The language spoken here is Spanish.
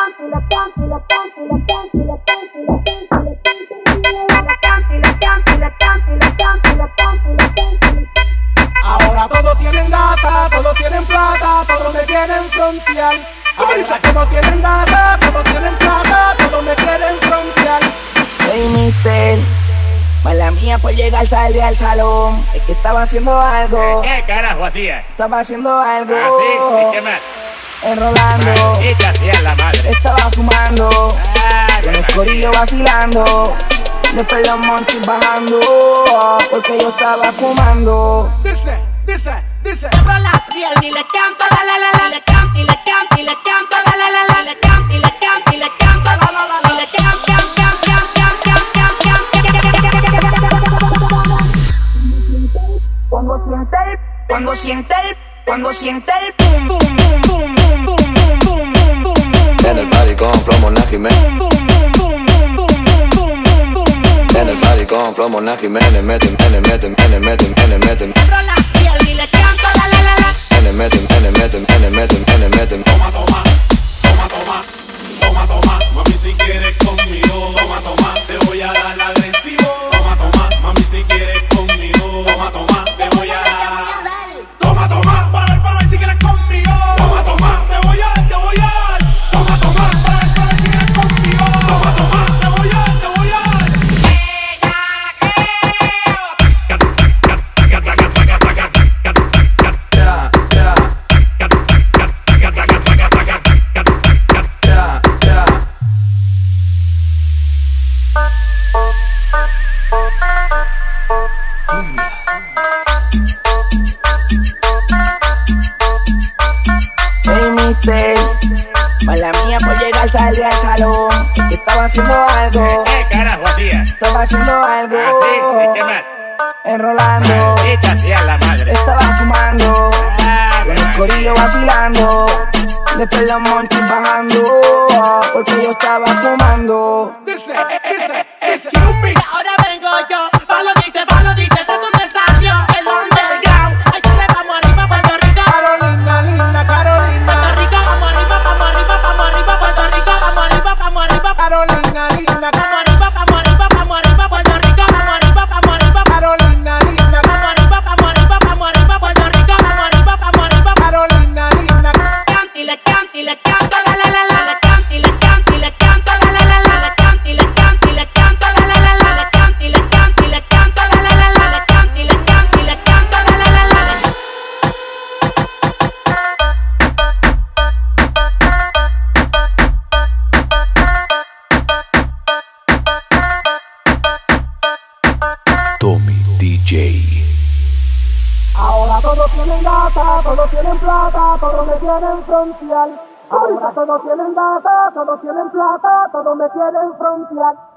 Ahora todos tienen gata, todos tienen plata, todos me quieren frontear. Ahora todos tienen gata, todos tienen plata, todos me quieren frontear. Hey mister, mala mía por llegar tarde al salón. Es que estaba haciendo algo. ¿Qué carajo hacía? Estaba haciendo algo. ¿Ah, sí? ¿Y qué más? Enrolando. ¿Y qué hacía la madre? Estaba fumando. Con el Qué corillo vacilando. Después los monchis bajando. Porque yo estaba fumando. Dice. Abro las piel y le canto la la la la, le canto y le canto y le canto la la la la, le canto y le canto y le canto la la la la, le canto. Cuando siente el boom boom boom boom boom boom boom boom boom boom. En el party con Flow Mona Jiménez. En el party con Flow Mona Jiménez. Meten. Abro las piel y le canto la la la la. Meten. Toma, mami si quieres conmigo. Toma, te voy a dar agresivo. Toma, mami si quieres conmigo. Toma, te voy a dar. Toma, para si quieres conmigo. Toma, te voy a dar. Toma, para si quieres conmigo. Toma, te voy a dar. Hey mister, mala mía por llegar tarde al salón. Es que estaba haciendo algo. ¿Qué carajo hacía? Estaba haciendo algo. ¿Ah, sí? ¿Y qué más? Enrolando. ¿Y qué hacía la madre? Estaba fumando. Con el corillo vacilando. Después los monchis bajando. Porque yo estaba fumando. Dice. Ahora vengo yo, Pablo dice, ¿de dónde salió el underground? Ay, dale, vamos arriba, Puerto Rico. Carolina. Puerto Rico, vamos arriba, Puerto Rico, vamos arriba. Carolina. Vamos arriba, Puerto Rico, vamos arriba. Carolina. Vamos arriba, Puerto Rico, vamos arriba. Carolina. Y le canto la la la la, le canto y le canto la la la la, le canto y le canto la la la la, le canto y le canto la la la la, le canto y le canto la la la la. Tommy DJ. Ahora todos tienen gata, todos tienen plata, todos me quieren frontear. Ahora todos tienen gata, todos tienen plata, todos me quieren frontear.